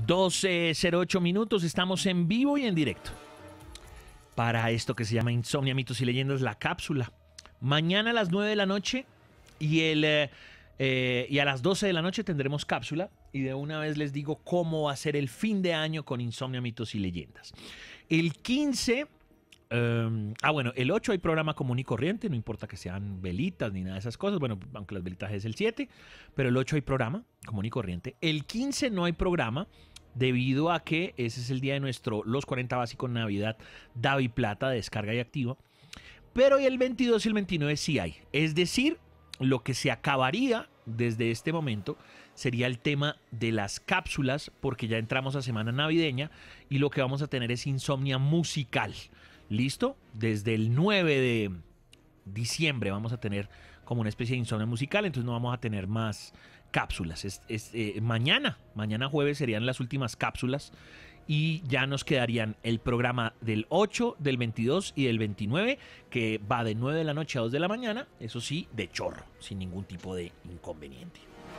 12:08 estamos en vivo y en directo para esto que se llama Insomnia, Mitos y Leyendas, la cápsula. Mañana a las 9 de la noche y a las 12 de la noche tendremos cápsula, y de una vez les digo cómo va a ser el fin de año con Insomnia, Mitos y Leyendas. El 15... bueno, el 8 hay programa común y corriente, no importa que sean velitas ni nada de esas cosas, bueno, aunque las velitas es el 7, pero el 8 hay programa común y corriente. El 15 no hay programa debido a que ese es el día de nuestro Los 40 Básicos Navidad Davi Plata, descarga y activa, pero el 22 y el 29 sí hay, es decir, lo que se acabaría desde este momento sería el tema de las cápsulas, porque ya entramos a semana navideña y lo que vamos a tener es insomnia musical. ¿Listo? Desde el 9 de diciembre vamos a tener como una especie de insomnia musical, entonces no vamos a tener más cápsulas. Mañana jueves serían las últimas cápsulas y ya nos quedarían el programa del 8, del 22 y del 29, que va de 9 de la noche a 2 de la mañana, eso sí, de chorro, sin ningún tipo de inconveniente.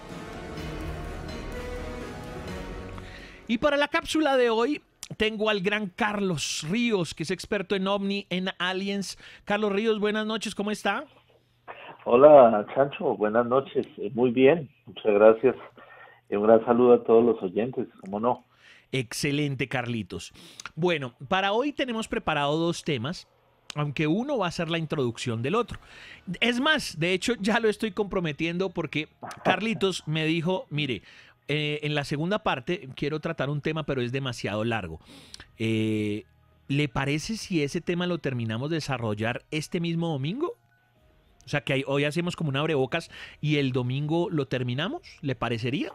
Y para la cápsula de hoy tengo al gran Carlos Ríos, que es experto en OVNI, en aliens. Carlos Ríos, buenas noches, ¿cómo está? Hola, Chancho, buenas noches. Muy bien, muchas gracias. Un gran saludo a todos los oyentes, ¿cómo no? Excelente, Carlitos. Bueno, para hoy tenemos preparado dos temas, aunque uno va a ser la introducción del otro. Es más, de hecho ya lo estoy comprometiendo porque Carlitos me dijo, mire, en la segunda parte quiero tratar un tema, pero es demasiado largo. ¿Le parece si ese tema lo terminamos de desarrollar este mismo domingo? O sea, que hoy hacemos como un abrebocas y el domingo lo terminamos, ¿le parecería?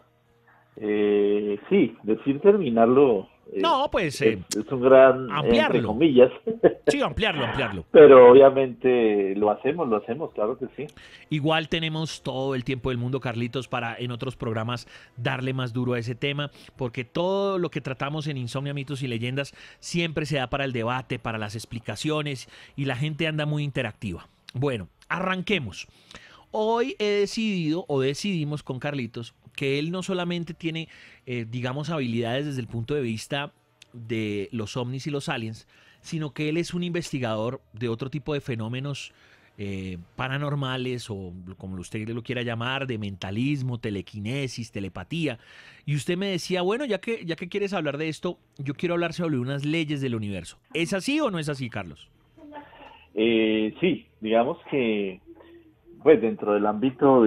Sí, decir terminarlo No, pues es un gran, entre ampliarlo. comillas. Sí, ampliarlo. Pero obviamente lo hacemos, claro que sí. Igual tenemos todo el tiempo del mundo, Carlitos, para en otros programas darle más duro a ese tema, porque todo lo que tratamos en Insomnia, Mitos y Leyendas siempre se da para el debate, para las explicaciones, y la gente anda muy interactiva. Bueno, arranquemos. Hoy decidimos con Carlitos que él no solamente tiene, digamos, habilidades desde el punto de vista de los ovnis y los aliens, sino que él es un investigador de otro tipo de fenómenos paranormales, o como usted lo quiera llamar, de mentalismo, telequinesis, telepatía. Y usted me decía, bueno, ya que quieres hablar de esto, yo quiero hablar sobre unas leyes del universo. ¿Es así o no es así, Carlos? Sí, digamos que pues dentro del ámbito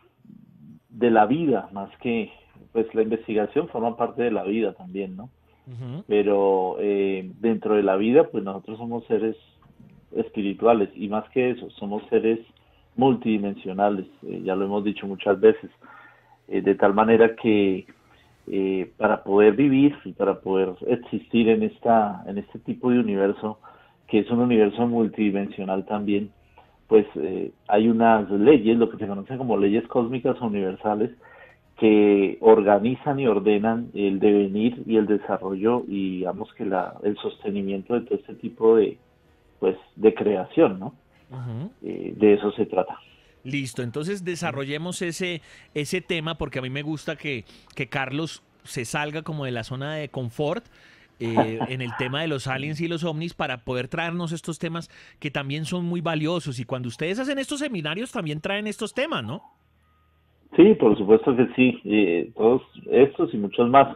de la vida, más que pues la investigación forma parte de la vida también, ¿no? Uh-huh. Pero dentro de la vida, pues nosotros somos seres espirituales, y más que eso, somos seres multidimensionales, ya lo hemos dicho muchas veces, de tal manera que para poder vivir y para poder existir en este tipo de universo, que es un universo multidimensional también, pues hay unas leyes, lo que se conoce como leyes cósmicas o universales, que organizan y ordenan el devenir y el desarrollo, y digamos que el sostenimiento de todo este tipo de creación, ¿no? Uh-huh. De eso se trata. Listo, entonces desarrollemos ese tema, porque a mí me gusta que Carlos se salga como de la zona de confort en el tema de los aliens y los ovnis, para poder traernos estos temas que también son muy valiosos. Y cuando ustedes hacen estos seminarios también traen estos temas, ¿no? Sí, por supuesto que sí, todos estos y muchos más.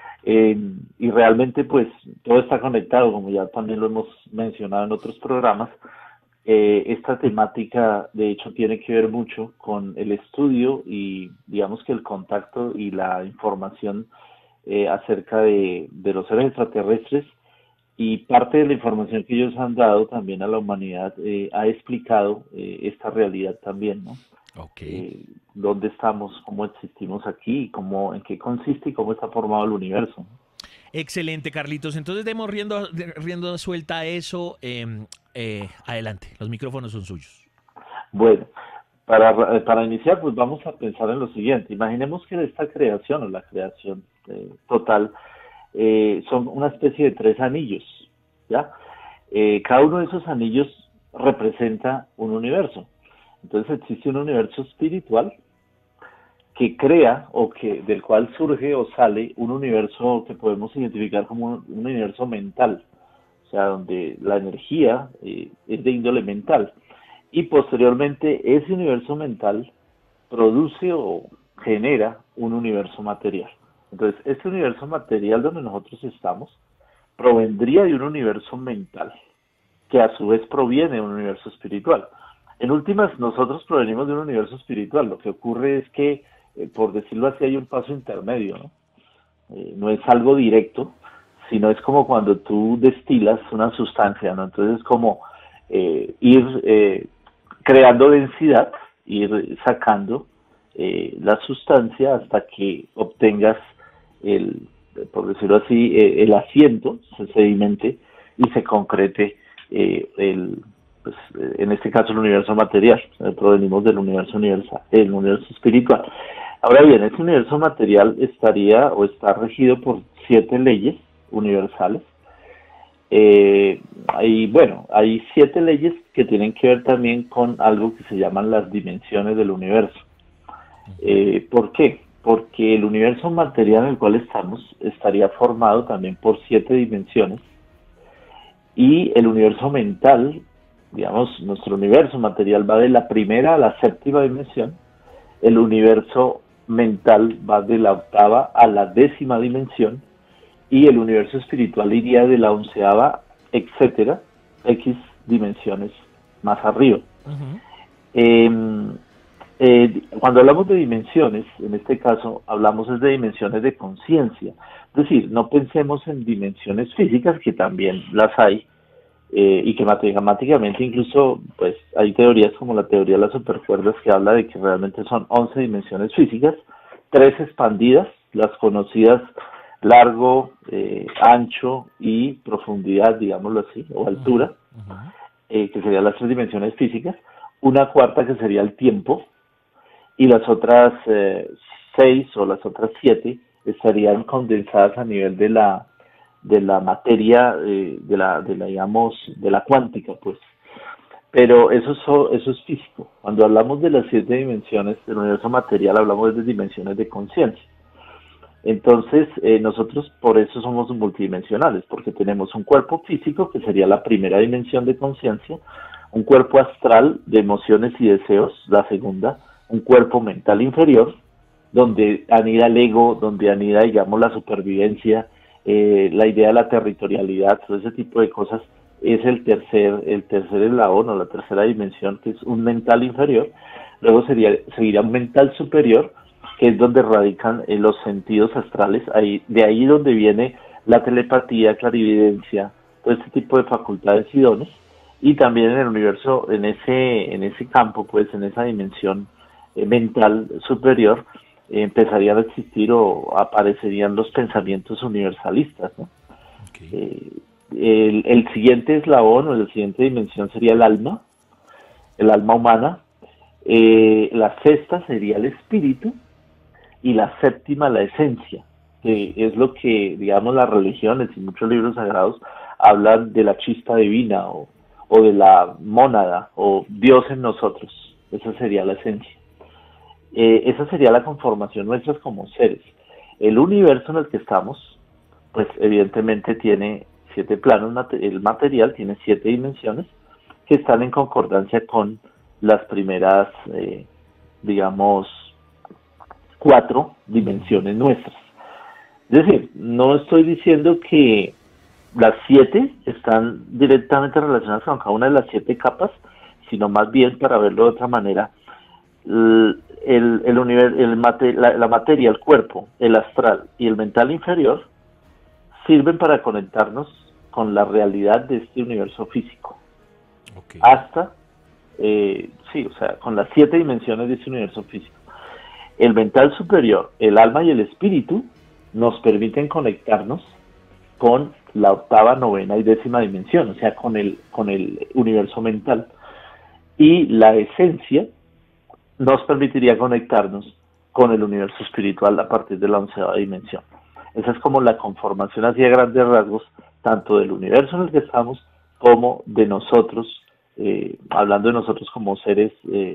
Y realmente pues todo está conectado, como ya también lo hemos mencionado en otros programas. Esta temática de hecho tiene que ver mucho con el estudio y digamos que el contacto y la información acerca de los seres extraterrestres, y parte de la información que ellos han dado también a la humanidad ha explicado esta realidad también, ¿no? Ok. Dónde estamos, cómo existimos aquí, en qué consiste y cómo está formado el universo. Excelente, Carlitos. Entonces demos riendo suelta a eso. Adelante, los micrófonos son suyos. Bueno, para iniciar, pues vamos a pensar en lo siguiente. Imaginemos que esta creación, o la creación total, son una especie de 3 anillos, ¿ya? Cada uno de esos anillos representa un universo. Entonces existe un universo espiritual, que crea o que del cual surge o sale un universo que podemos identificar como un universo mental, o sea, donde la energía es de índole mental. Y posteriormente ese universo mental produce o genera un universo material. Entonces, este universo material donde nosotros estamos provendría de un universo mental, que a su vez proviene de un universo espiritual. En últimas, nosotros provenimos de un universo espiritual. Lo que ocurre es que, por decirlo así, hay un paso intermedio, ¿no? No es algo directo, sino es como cuando tú destilas una sustancia, ¿no? Entonces es como ir creando densidad, ir sacando la sustancia hasta que obtengas por decirlo así, el asiento, se sedimente y se concrete pues, en este caso el universo material. Provenimos del universo universal, el universo espiritual. Ahora bien, este universo material estaría o está regido por 7 leyes universales. Hay 7 leyes que tienen que ver también con algo que se llaman las dimensiones del universo. ¿Por qué? Porque el universo material en el cual estamos estaría formado también por 7 dimensiones, y el universo mental, digamos, nuestro universo material va de la primera a la séptima dimensión, el universo mental va de la octava a la 10ª dimensión, y el universo espiritual iría de la 11ª, etcétera, X dimensiones más arriba. Cuando hablamos de dimensiones, en este caso hablamos de dimensiones de conciencia, es decir, no pensemos en dimensiones físicas, que también las hay, y que matemáticamente incluso pues hay teorías como la teoría de las supercuerdas que habla de que realmente son 11 dimensiones físicas, 3 expandidas, las conocidas largo, ancho y profundidad, digámoslo así, o altura, que serían las 3 dimensiones físicas, una cuarta que sería el tiempo, y las otras 6 o las otras 7 estarían condensadas a nivel de la materia, digamos, de la cuántica, pues. Pero eso es físico. Cuando hablamos de las 7 dimensiones del universo material, hablamos de dimensiones de conciencia. Entonces, nosotros por eso somos multidimensionales, porque tenemos un cuerpo físico, que sería la primera dimensión de conciencia, un cuerpo astral de emociones y deseos, la segunda, un cuerpo mental inferior, donde anida el ego, donde anida, digamos, la supervivencia, la idea de la territorialidad, todo ese tipo de cosas, es el tercer eslabón o la tercera dimensión, que es un mental inferior. Luego seguiría un mental superior, que es donde radican los sentidos astrales, de ahí donde viene la telepatía, clarividencia, todo este tipo de facultades y dones. Y también en el universo, en ese campo, pues en esa dimensión mental superior, empezarían a existir o aparecerían los pensamientos universalistas, ¿no? Okay. El siguiente eslabón o la siguiente dimensión sería el alma humana. La sexta sería el espíritu, y la séptima la esencia, que es lo que, digamos, las religiones y muchos libros sagrados hablan de la chispa divina o de la mónada o Dios en nosotros. Esa sería la esencia. Esa sería la conformación nuestra como seres. El universo en el que estamos, pues evidentemente tiene 7 planos, el material tiene 7 dimensiones que están en concordancia con las primeras, digamos, 4 dimensiones nuestras. Es decir, no estoy diciendo que las 7 están directamente relacionadas con cada una de las 7 capas, sino más bien, para verlo de otra manera, la materia, el cuerpo, el astral y el mental inferior sirven para conectarnos con la realidad de este universo físico. Okay. Hasta, con las 7 dimensiones de este universo físico. El mental superior, el alma y el espíritu nos permiten conectarnos con la octava, novena y 10ª dimensión, o sea, con el universo mental. Y la esencia nos permitiría conectarnos con el universo espiritual a partir de la 11ª dimensión. Esa es como la conformación así a grandes rasgos, tanto del universo en el que estamos como de nosotros, hablando de nosotros como seres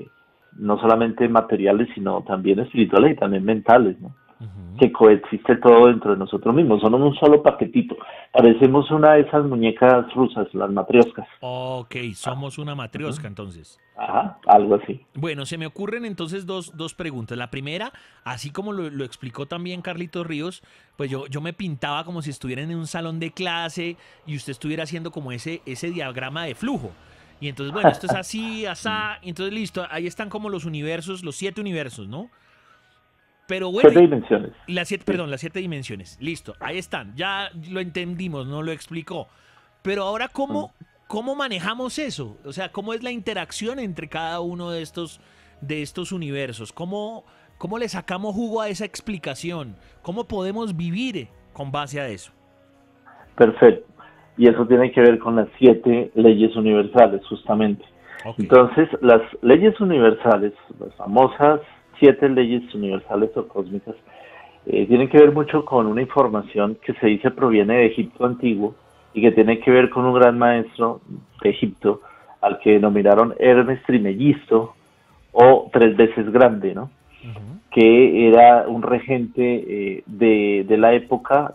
no solamente materiales, sino también espirituales y también mentales, ¿no? Ujú. Que coexiste todo dentro de nosotros mismos, somos un solo paquetito, parecemos una de esas muñecas rusas, las matrioscas. Ok, somos una Ujú. matriosca entonces. Ajá, algo así. Bueno, se me ocurren entonces dos preguntas. La primera, así como lo explicó también Carlitos Ríos, pues yo me pintaba como si estuviera en un salón de clase y usted estuviera haciendo como ese diagrama de flujo. Y entonces, bueno, esto es así, asá, y entonces listo, ahí están como los universos, los 7 universos, ¿no? Pero bueno, 7 dimensiones, las siete, sí. perdón, las 7 dimensiones, listo, ahí están, ya lo entendimos, no lo explicó. Pero ahora, Mm. ¿cómo manejamos eso? O sea, ¿cómo es la interacción entre cada uno de estos universos? ¿Cómo le sacamos jugo a esa explicación? ¿Cómo podemos vivir con base a eso? Perfecto. Y eso tiene que ver con las 7 leyes universales, justamente. Ok. Entonces, las leyes universales, las famosas 7 leyes universales o cósmicas, tienen que ver mucho con una información que se dice proviene de Egipto antiguo y que tiene que ver con un gran maestro de Egipto al que denominaron Hermes Trismegisto o 3 veces grande, ¿no? Ujú. Que era un regente de la época,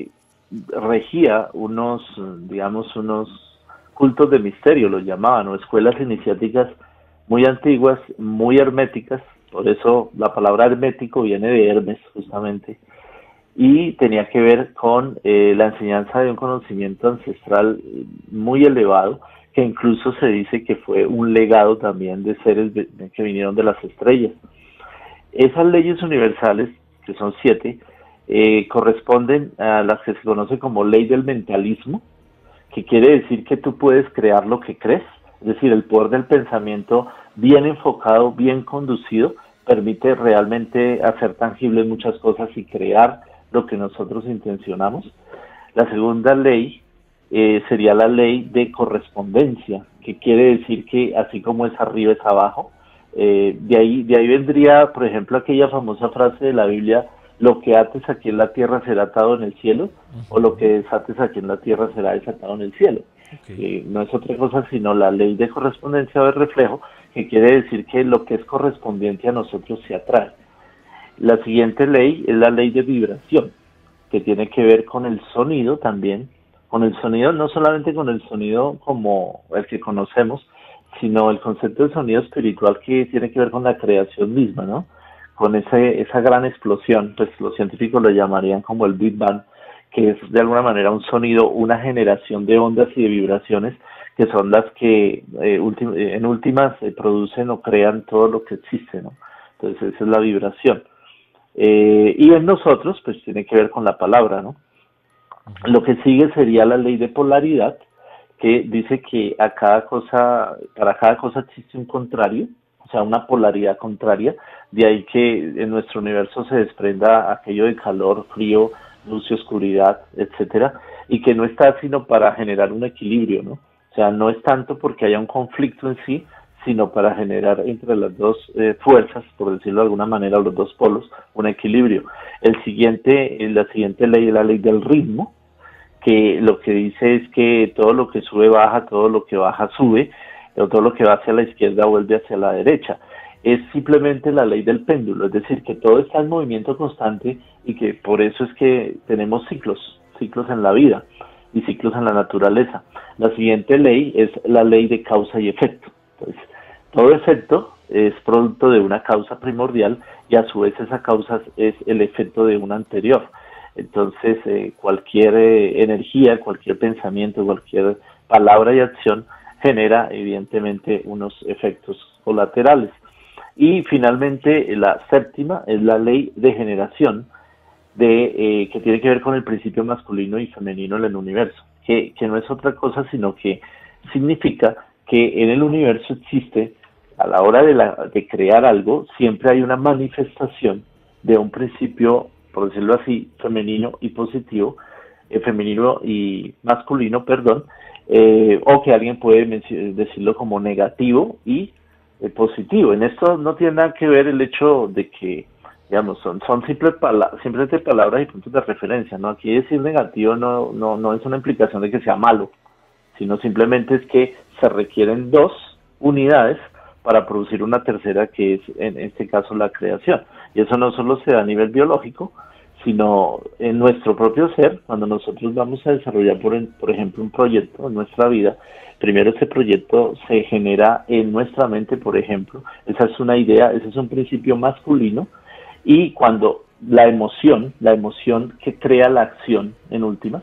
regía unos, digamos, unos cultos de misterio, los llamaban, o escuelas iniciáticas muy antiguas, muy herméticas, por eso la palabra hermético viene de Hermes, justamente, y tenía que ver con la enseñanza de un conocimiento ancestral muy elevado, que incluso se dice que fue un legado también de seres que vinieron de las estrellas. Esas leyes universales, que son 7, corresponden a las que se conoce como ley del mentalismo, que quiere decir que tú puedes crear lo que crees, es decir, el poder del pensamiento bien enfocado, bien conducido, permite realmente hacer tangibles muchas cosas y crear lo que nosotros intencionamos. La segunda ley sería la ley de correspondencia, que quiere decir que así como es arriba es abajo. De ahí vendría, por ejemplo, aquella famosa frase de la Biblia: lo que ates aquí en la tierra será atado en el cielo, o lo que Ujú. desates aquí en la tierra será desatado en el cielo. Ok. No es otra cosa sino la ley de correspondencia o de reflejo, que quiere decir que lo que es correspondiente a nosotros se atrae. La siguiente ley es la ley de vibración, que tiene que ver con el sonido también, con el sonido, no solamente con el sonido como el que conocemos, sino el concepto de sonido espiritual que tiene que ver con la creación misma, ¿no? Con esa gran explosión, pues los científicos lo llamarían como el Big Bang, que es de alguna manera un sonido, una generación de ondas y de vibraciones que son las que en últimas producen o crean todo lo que existe, ¿no? Entonces esa es la vibración. Y en nosotros, pues tiene que ver con la palabra, ¿no? Ujú. Lo que sigue sería la ley de polaridad, que dice que a cada cosa, para cada cosa existe un contrario, o sea, una polaridad contraria, de ahí que en nuestro universo se desprenda aquello de calor, frío, luz y oscuridad, etcétera, y que no está sino para generar un equilibrio, ¿no? O sea, no es tanto porque haya un conflicto en sí, sino para generar entre las dos fuerzas, por decirlo de alguna manera, o los dos polos, un equilibrio. La siguiente ley es la ley del ritmo, que lo que dice es que todo lo que sube baja, todo lo que baja sube, o todo lo que va hacia la izquierda vuelve hacia la derecha. Es simplemente la ley del péndulo, es decir, que todo está en movimiento constante y que por eso es que tenemos ciclos, ciclos en la vida y ciclos en la naturaleza. La siguiente ley es la ley de causa y efecto. Entonces, todo efecto es producto de una causa primordial y a su vez esa causa es el efecto de una anterior. Entonces, cualquier energía, cualquier pensamiento, cualquier palabra y acción genera evidentemente unos efectos colaterales. Y finalmente, la séptima es la ley de generación, que tiene que ver con el principio masculino y femenino en el universo, que no es otra cosa sino que significa que en el universo existe, a la hora de crear algo, siempre hay una manifestación de un principio, por decirlo así, femenino y positivo, femenino y masculino, perdón, o que alguien puede decirlo como negativo y positivo. En esto no tiene nada que ver el hecho de que, digamos, son simplemente palabras y puntos de referencia, ¿no? Aquí decir negativo no es una implicación de que sea malo, sino simplemente es que se requieren dos unidades para producir una tercera, que es en este caso la creación. Y eso no solo se da a nivel biológico, sino en nuestro propio ser. Cuando nosotros vamos a desarrollar, por ejemplo, un proyecto en nuestra vida, primero ese proyecto se genera en nuestra mente, por ejemplo. Esa es una idea, ese es un principio masculino, y cuando la emoción que crea la acción en últimas,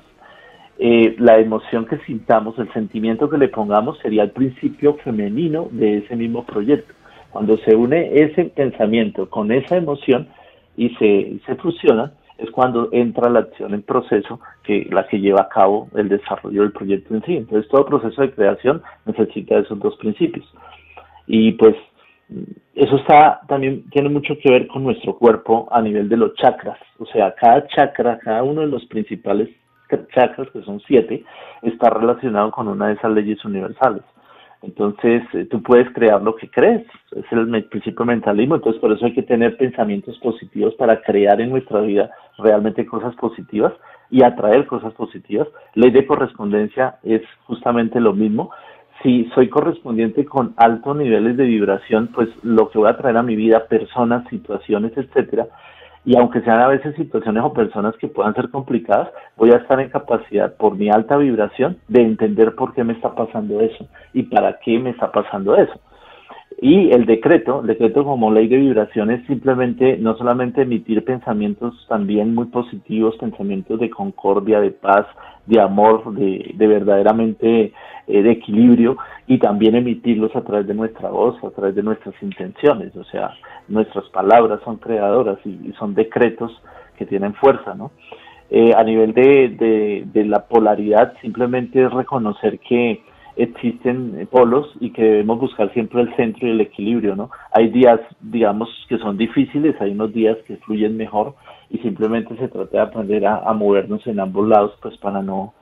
la emoción que sintamos, el sentimiento que le pongamos sería el principio femenino de ese mismo proyecto. Cuando se une ese pensamiento con esa emoción y se fusionan, es cuando entra la acción en proceso, la que lleva a cabo el desarrollo del proyecto en sí. Entonces, todo proceso de creación necesita esos dos principios. Y pues eso también tiene mucho que ver con nuestro cuerpo a nivel de los chakras. O sea, cada chakra, cada uno de los principales chakras, que son 7, está relacionado con una de esas leyes universales. Entonces, tú puedes crear lo que crees, es el principio de mentalismo. Entonces, por eso hay que tener pensamientos positivos para crear en nuestra vida realmente cosas positivas y atraer cosas positivas. Ley de correspondencia es justamente lo mismo. Si soy correspondiente con altos niveles de vibración, pues lo que voy a traer a mi vida, personas, situaciones, etcétera, y aunque sean a veces situaciones o personas que puedan ser complicadas, voy a estar en capacidad, por mi alta vibración, de entender por qué me está pasando eso y para qué me está pasando eso. Y el decreto como ley de vibración es simplemente, no solamente emitir pensamientos también muy positivos, pensamientos de concordia, de paz, de amor, de verdaderamente de equilibrio, y también emitirlos a través de nuestra voz, a través de nuestras intenciones. O sea, nuestras palabras son creadoras y son decretos que tienen fuerza, ¿no? A nivel de la polaridad, simplemente es reconocer que existen polos y que debemos buscar siempre el centro y el equilibrio, ¿no? Hay días, digamos, que son difíciles, hay unos días que fluyen mejor, y simplemente se trata de aprender a movernos en ambos lados, pues para no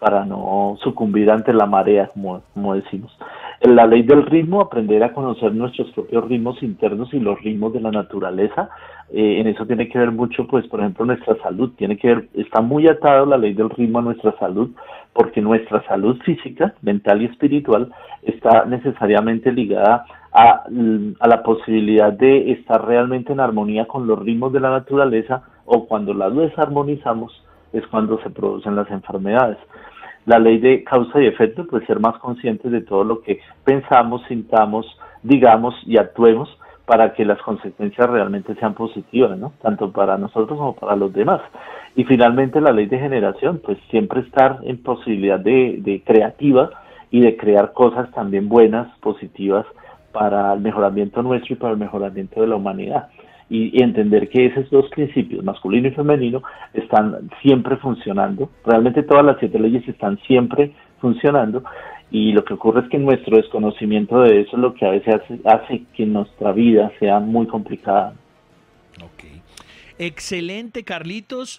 sucumbir ante la marea, como decimos. En la ley del ritmo, aprender a conocer nuestros propios ritmos internos y los ritmos de la naturaleza. En eso tiene que ver mucho, pues, por ejemplo, nuestra salud. Está muy atado la ley del ritmo a nuestra salud, porque nuestra salud física, mental y espiritual está necesariamente ligada a la posibilidad de estar realmente en armonía con los ritmos de la naturaleza, o cuando las desarmonizamos es cuando se producen las enfermedades. La ley de causa y efecto, pues ser más conscientes de todo lo que pensamos, sintamos, digamos y actuemos, para que las consecuencias realmente sean positivas, ¿no? Tanto para nosotros como para los demás. Y finalmente la ley de generación, pues siempre estar en posibilidad de creativa y de crear cosas también buenas, positivas, para el mejoramiento nuestro y para el mejoramiento de la humanidad. Y entender que esos dos principios, masculino y femenino, están siempre funcionando. Realmente todas las 7 leyes están siempre funcionando, y lo que ocurre es que nuestro desconocimiento de eso es lo que a veces hace que nuestra vida sea muy complicada. Ok. Excelente, Carlitos.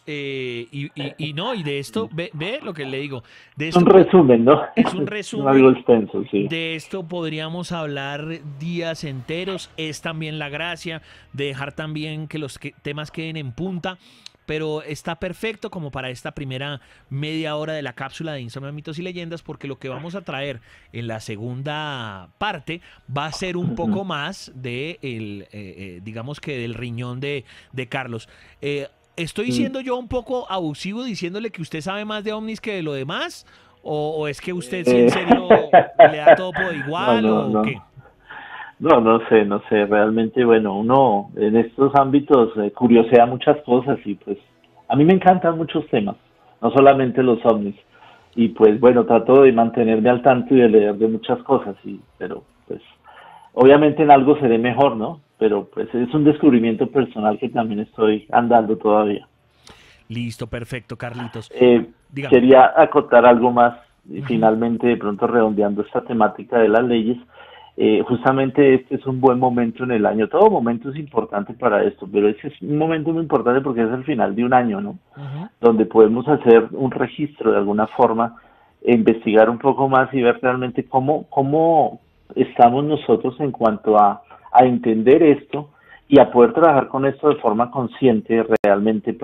Y de esto, ve lo que le digo. De Es un esto resumen, ¿no? es un Algo resumen. extenso, sí. De esto podríamos hablar días enteros. Es también la gracia de dejar también que los temas queden en punta. Pero está perfecto como para esta primera media hora de la cápsula de Insomnio, Mitos y Leyendas, porque lo que vamos a traer en la segunda parte va a ser un poco más de digamos que del riñón de Carlos. ¿Estoy siendo yo un poco abusivo diciéndole que usted sabe más de ovnis que de lo demás? ¿O es que usted sí en serio le da todo por No, igual no, o no. qué? No, no sé, realmente, bueno, uno en estos ámbitos curiosea muchas cosas, y pues a mí me encantan muchos temas, no solamente los ovnis, y pues bueno, trato de mantenerme al tanto y de leer de muchas cosas, pero pues obviamente en algo seré mejor, ¿no? Pero pues es un descubrimiento personal que también estoy andando todavía. Listo, perfecto, Carlitos. Eh, Dígame. Quería acotar algo más, y Ujú. finalmente, de pronto redondeando esta temática de las leyes. Justamente este es un buen momento en el año. Todo momento es importante para esto, pero este es un momento muy importante porque es el final de un año, ¿no? Ujú. Donde podemos hacer un registro de alguna forma, investigar un poco más y ver realmente cómo estamos nosotros en cuanto a entender esto y a poder trabajar con esto de forma consciente realmente, para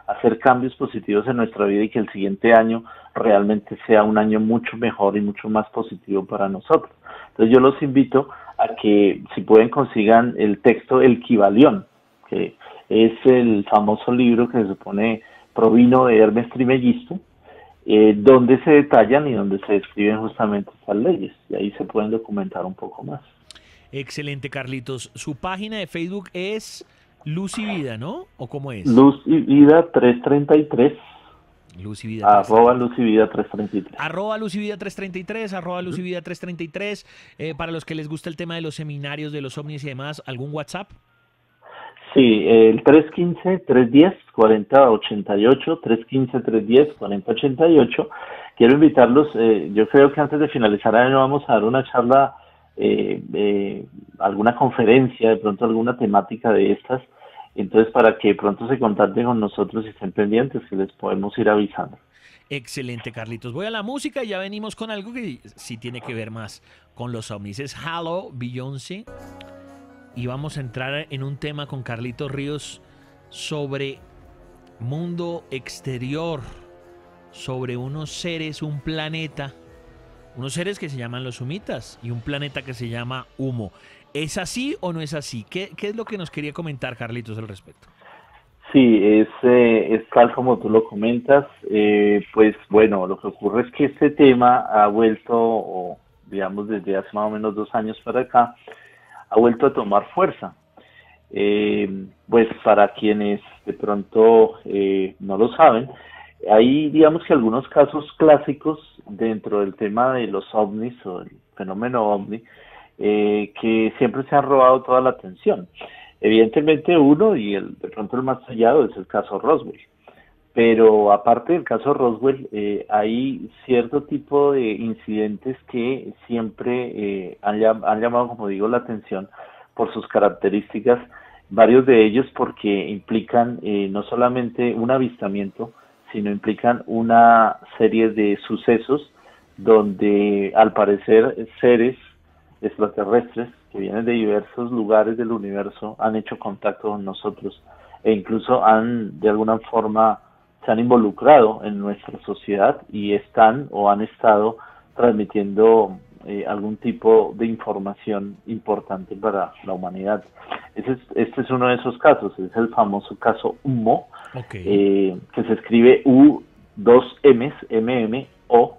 hacer cambios positivos en nuestra vida y que el siguiente año realmente sea un año mucho mejor y mucho más positivo para nosotros. Entonces yo los invito a que si pueden consigan el texto El Kybalión, que es el famoso libro que se supone provino de Hermes Trismegisto, donde se detallan y donde se describen justamente estas leyes, y ahí se pueden documentar un poco más. Excelente, Carlitos. Su página de Facebook es Luz y Vida, ¿no? ¿O cómo es? Luz y Vida 333, Luz y Vida arroba 333. Luz y Vida 333. Arroba Luz y Vida 333, arroba Luz y Vida 333. Para los que les gusta el tema de los seminarios, de los ovnis y demás, ¿algún WhatsApp? Sí, el 315-310-4088, 315-310-4088. Quiero invitarlos, yo creo que antes de finalizar el año vamos a dar una charla, alguna conferencia, de pronto alguna temática de estas, entonces para que pronto se contacten con nosotros y estén pendientes, que les podemos ir avisando. Excelente, Carlitos. Voy a la música y ya venimos con algo que sí tiene que ver más con los ovnis. Es Halo, Beyoncé. Y vamos a entrar en un tema con Carlitos Ríos sobre mundo exterior, sobre unos seres, un planeta, unos seres que se llaman los humitas y un planeta que se llama Humo. ¿Es así o no es así? ¿Qué es lo que nos quería comentar Carlitos al respecto? Sí, es tal como tú lo comentas. Pues bueno, lo que ocurre es que este tema ha vuelto, o, digamos, desde hace más o menos 2 años para acá, ha vuelto a tomar fuerza. Pues para quienes de pronto no lo saben, hay, digamos que algunos casos clásicos dentro del tema de los ovnis o el fenómeno ovni, que siempre se han robado toda la atención. Evidentemente uno, y de pronto el más tallado, es el caso Roswell. Pero aparte del caso Roswell, hay cierto tipo de incidentes que siempre han llamado, como digo, la atención por sus características, varios de ellos porque implican no solamente un avistamiento, sino implican una serie de sucesos donde al parecer seres extraterrestres que vienen de diversos lugares del universo han hecho contacto con nosotros e incluso de alguna forma se han involucrado en nuestra sociedad y están o han estado transmitiendo algún tipo de información importante para la humanidad. Este es uno de esos casos, es el famoso caso Humo, Okay. que se escribe U2Ms, MMO,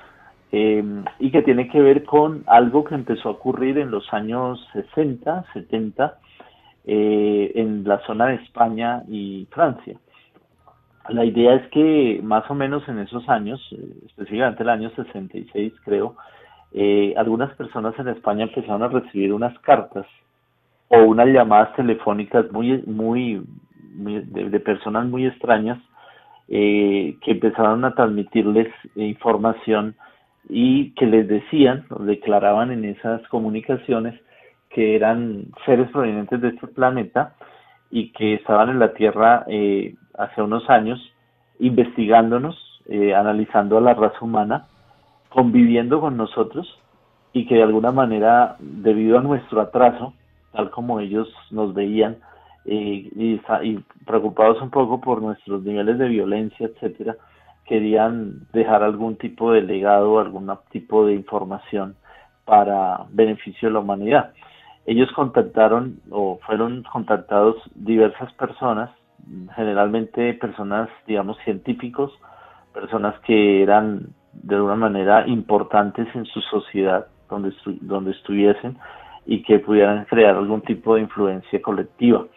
y que tiene que ver con algo que empezó a ocurrir en los años 60, 70, en la zona de España y Francia. La idea es que más o menos en esos años, específicamente el año 66 creo, algunas personas en España empezaron a recibir unas cartas o unas llamadas telefónicas de personas muy extrañas, que empezaron a transmitirles información y que les decían, o declaraban en esas comunicaciones que eran seres provenientes de este planeta y que estaban en la Tierra hace unos años investigándonos, analizando a la raza humana, conviviendo con nosotros y que de alguna manera, debido a nuestro atraso, tal como ellos nos veían, y preocupados un poco por nuestros niveles de violencia, etcétera, querían dejar algún tipo de legado, algún tipo de información para beneficio de la humanidad. Ellos contactaron o fueron contactados diversas personas, generalmente personas, digamos, científicos, personas que eran de alguna manera importantes en su sociedad, donde estuviesen, y que pudieran crear algún tipo de influencia colectiva.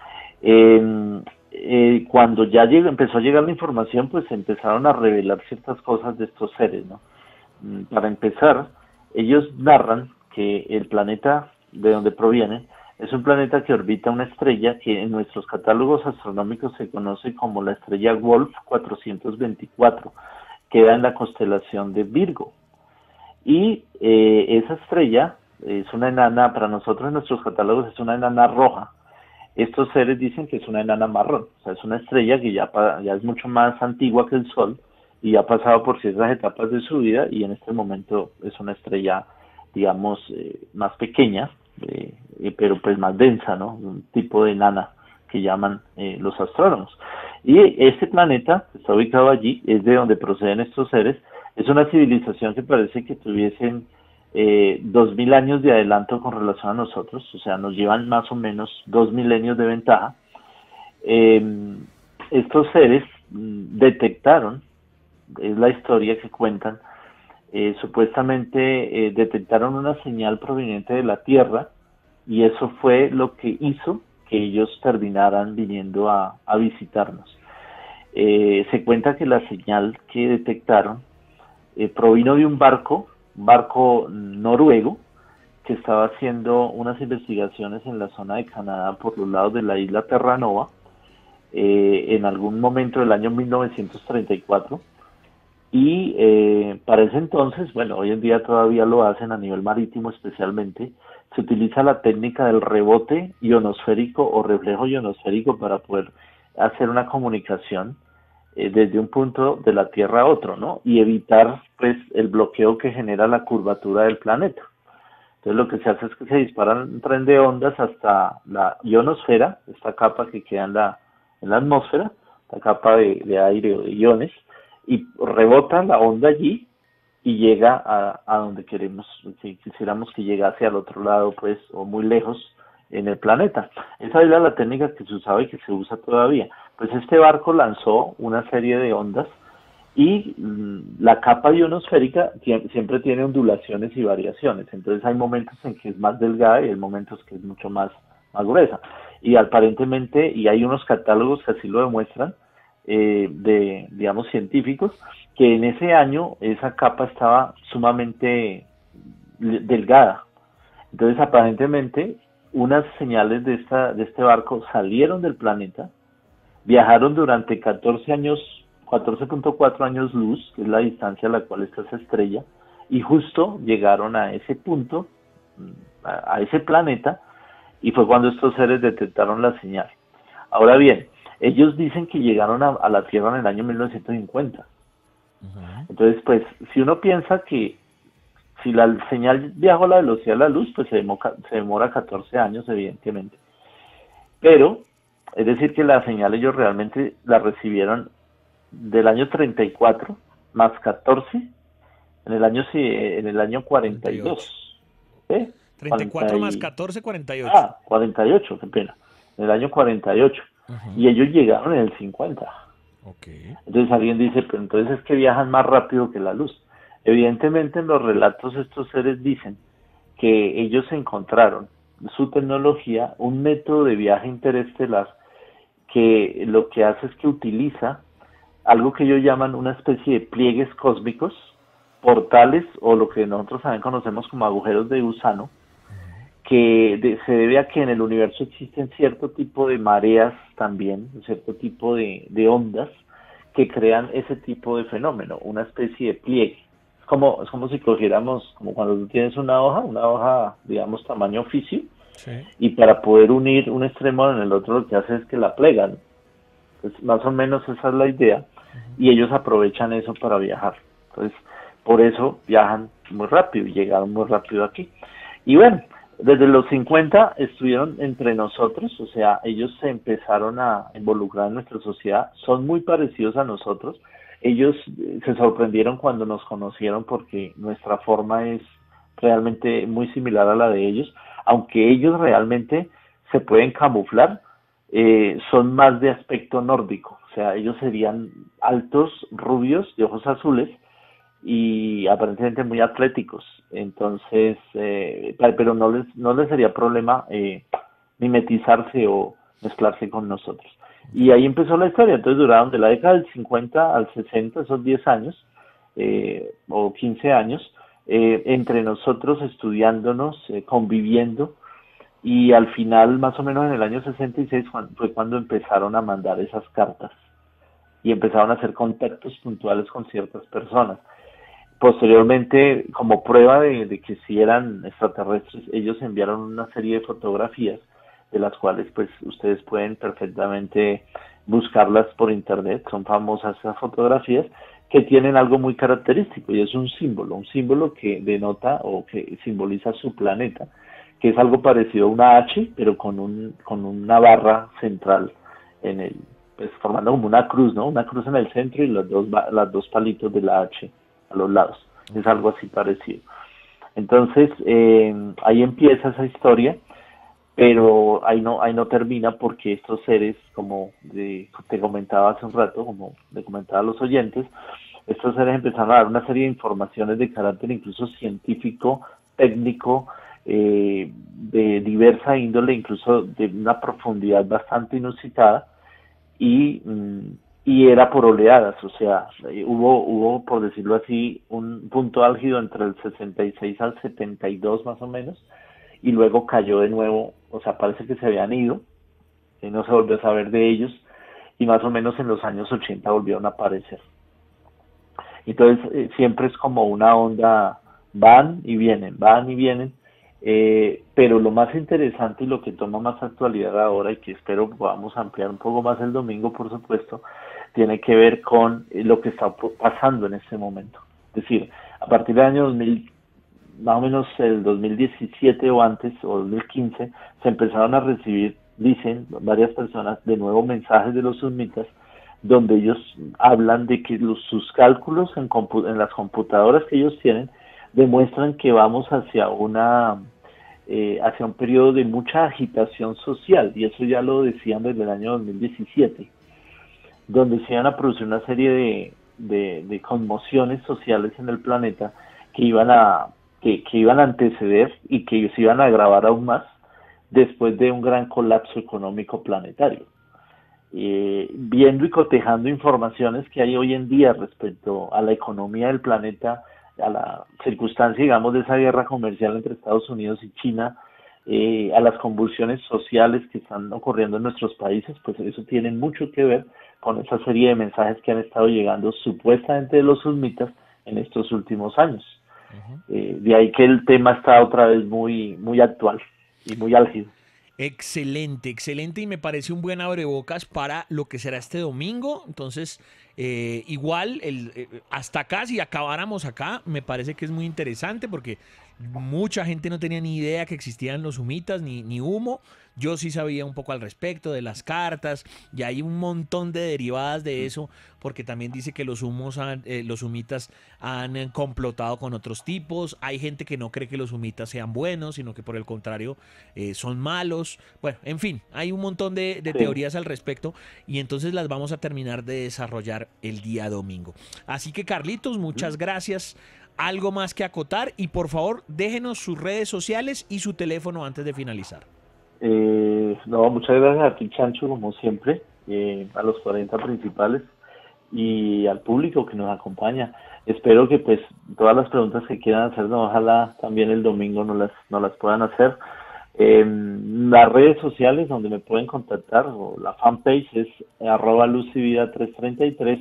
Cuando ya empezó a llegar la información, pues empezaron a revelar ciertas cosas de estos seres, ¿no? Para empezar, ellos narran que el planeta de donde provienen es un planeta que orbita una estrella que en nuestros catálogos astronómicos se conoce como la estrella Wolf 424, queda en la constelación de Virgo. Y esa estrella es una enana, para nosotros en nuestros catálogos es una enana roja. Estos seres dicen que es una enana marrón, o sea, es una estrella que ya es mucho más antigua que el Sol y ha pasado por ciertas etapas de su vida y en este momento es una estrella, digamos, más pequeña, pero pues más densa, ¿no? Un tipo de enana que llaman los astrónomos. Y este planeta, que está ubicado allí, es de donde proceden estos seres. Es una civilización que parece que tuviesen 2000 años de adelanto con relación a nosotros, o sea, nos llevan más o menos 2 milenios de ventaja. Eh, Estos seres detectaron, es la historia que cuentan, supuestamente detectaron una señal proveniente de la Tierra y eso fue lo que hizo que ellos terminaran viniendo a visitarnos. Se cuenta que la señal que detectaron provino de un barco noruego, que estaba haciendo unas investigaciones en la zona de Canadá por los lados de la isla Terranova en algún momento del año 1934 y para ese entonces, bueno, hoy en día todavía lo hacen a nivel marítimo especialmente, se utiliza la técnica del rebote ionosférico o reflejo ionosférico para poder hacer una comunicación desde un punto de la Tierra a otro, ¿no? Y evitar, pues, el bloqueo que genera la curvatura del planeta. Entonces lo que se hace es que se disparan un tren de ondas hasta la ionosfera, esta capa que queda en la atmósfera, la capa de aire o de iones, y rebota la onda allí y llega a donde queremos, si quisiéramos que llegase al otro lado, pues, o muy lejos en el planeta. Esa es la técnica que se usaba y que se usa todavía. Pues este barco lanzó una serie de ondas y la capa ionosférica siempre tiene ondulaciones y variaciones. Entonces hay momentos en que es más delgada y hay momentos que es mucho más gruesa. Y aparentemente, y hay unos catálogos que así lo demuestran, digamos, científicos, que en ese año esa capa estaba sumamente delgada. Entonces, aparentemente, unas señales de este barco salieron del planeta, viajaron durante 14 años, 14.4 años luz, que es la distancia a la cual está esa estrella, y justo llegaron a ese punto, a ese planeta, y fue cuando estos seres detectaron la señal. Ahora bien, ellos dicen que llegaron a la Tierra en el año 1950. Entonces, pues, si uno piensa que si la señal viajó a la velocidad de la luz, pues se demora 14 años, evidentemente. Pero, es decir, que la señal ellos realmente la recibieron del año 34 más 14 en el año 42. ¿Sí? 34 más 14, 48. 48, qué pena. En el año 48. Y ellos llegaron en el 50. Okay. Entonces alguien dice, pero entonces es que viajan más rápido que la luz. Evidentemente en los relatos estos seres dicen que ellos encontraron su tecnología, un método de viaje interestelar que lo que hace es que utiliza algo que ellos llaman una especie de pliegues cósmicos, portales o lo que nosotros también conocemos como agujeros de gusano, que se debe a que en el universo existen cierto tipo de mareas también, cierto tipo de ondas que crean ese tipo de fenómeno, una especie de pliegue. Es como si cogiéramos, como cuando tú tienes una hoja, digamos, tamaño oficio, Sí. y para poder unir un extremo en el otro lo que hace es que la plegan. Pues más o menos esa es la idea, y ellos aprovechan eso para viajar. Entonces, por eso viajan muy rápido y llegaron muy rápido aquí. Y bueno, desde los 50 estuvieron entre nosotros, o sea, ellos se empezaron a involucrar en nuestra sociedad, son muy parecidos a nosotros. Ellos se sorprendieron cuando nos conocieron porque nuestra forma es realmente muy similar a la de ellos, aunque ellos realmente se pueden camuflar, son más de aspecto nórdico, o sea, ellos serían altos, rubios, de ojos azules, y aparentemente muy atléticos. Entonces, pero no les sería problema mimetizarse o mezclarse con nosotros. Y ahí empezó la historia. Entonces duraron de la década del 50 al 60, esos 10 años o 15 años, entre nosotros estudiándonos, conviviendo, y al final, más o menos en el año 66, fue cuando empezaron a mandar esas cartas y empezaron a hacer contactos puntuales con ciertas personas. Posteriormente, como prueba de que sí eran extraterrestres, ellos enviaron una serie de fotografías de las cuales pues ustedes pueden perfectamente buscarlas por internet. Son famosas esas fotografías que tienen algo muy característico y es un símbolo que denota o que simboliza su planeta, que es algo parecido a una H, pero con una barra central en pues formando como una cruz, ¿no? Una cruz en el centro y las dos palitos de la H a los lados. Es algo así parecido. Entonces, ahí empieza esa historia, pero ahí no termina porque estos seres, como te comentaba hace un rato, como le comentaba a los oyentes, estos seres empezaron a dar una serie de informaciones de carácter incluso científico, técnico, de diversa índole, incluso de una profundidad bastante inusitada, y, y era por oleadas, o sea, hubo, por decirlo así, un punto álgido entre el 66 al 72 más o menos, y luego cayó de nuevo, o sea, parece que se habían ido, y no se volvió a saber de ellos, y más o menos en los años 80 volvieron a aparecer. Entonces, siempre es como una onda, van y vienen, pero lo más interesante y lo que toma más actualidad ahora, y que espero podamos ampliar un poco más el domingo, por supuesto, tiene que ver con lo que está pasando en este momento. Es decir, a partir del año 2000, más o menos el 2017 o antes, o 2015, se empezaron a recibir, dicen varias personas, de nuevo mensajes de los sumitas, donde ellos hablan de que sus cálculos en las computadoras que ellos tienen demuestran que vamos hacia hacia un periodo de mucha agitación social, y eso ya lo decían desde el año 2017, donde se iban a producir una serie de conmociones sociales en el planeta que iban a anteceder y que se iban a agravar aún más después de un gran colapso económico planetario. Viendo y cotejando informaciones que hay hoy en día respecto a la economía del planeta, a la circunstancia, digamos, de esa guerra comercial entre Estados Unidos y China, a las convulsiones sociales que están ocurriendo en nuestros países, pues eso tiene mucho que ver con esa serie de mensajes que han estado llegando supuestamente de los sumitas en estos últimos años. De ahí que el tema está otra vez muy, muy actual y muy álgido. Excelente, excelente, y me parece un buen abrebocas para lo que será este domingo. Entonces, igual, hasta acá, si acabáramos acá, me parece que es muy interesante porque mucha gente no tenía ni idea que existían los humitas ni humo. Yo sí sabía un poco al respecto de las cartas, y hay un montón de derivadas de eso, porque también dice que los los humitas han complotado con otros tipos. Hay gente que no cree que los humitas sean buenos, sino que por el contrario son malos. Bueno, en fin, hay un montón de Sí. teorías al respecto, y entonces las vamos a terminar de desarrollar el día domingo. Así que, Carlitos, muchas gracias. Algo más que acotar, y por favor déjenos sus redes sociales y su teléfono antes de finalizar. No, muchas gracias a ti, Chancho, como siempre, a los 40 principales y al público que nos acompaña. Espero que pues todas las preguntas que quieran hacernos, ojalá también el domingo nos las puedan hacer. Las redes sociales donde me pueden contactar, o la fanpage es @lucivida333,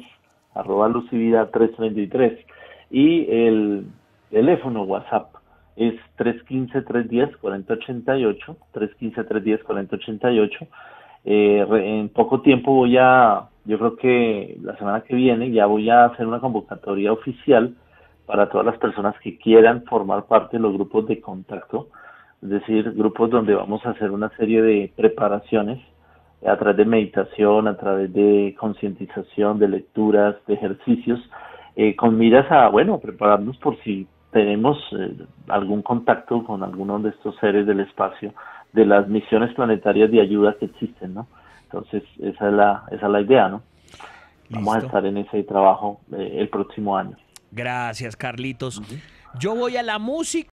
@lucivida333, y el teléfono WhatsApp es 315-310-4088, 315-310-4088. En poco tiempo yo creo que la semana que viene ya voy a hacer una convocatoria oficial para todas las personas que quieran formar parte de los grupos de contacto, es decir, grupos donde vamos a hacer una serie de preparaciones a través de meditación, a través de concientización, de lecturas, de ejercicios, con miras a, bueno, prepararnos por si tenemos algún contacto con alguno de estos seres del espacio, de las misiones planetarias de ayuda que existen, ¿no? Entonces, esa es la idea, ¿no? Vamos a Listo. estar en ese trabajo el próximo año. Gracias, Carlitos. Yo voy a la música.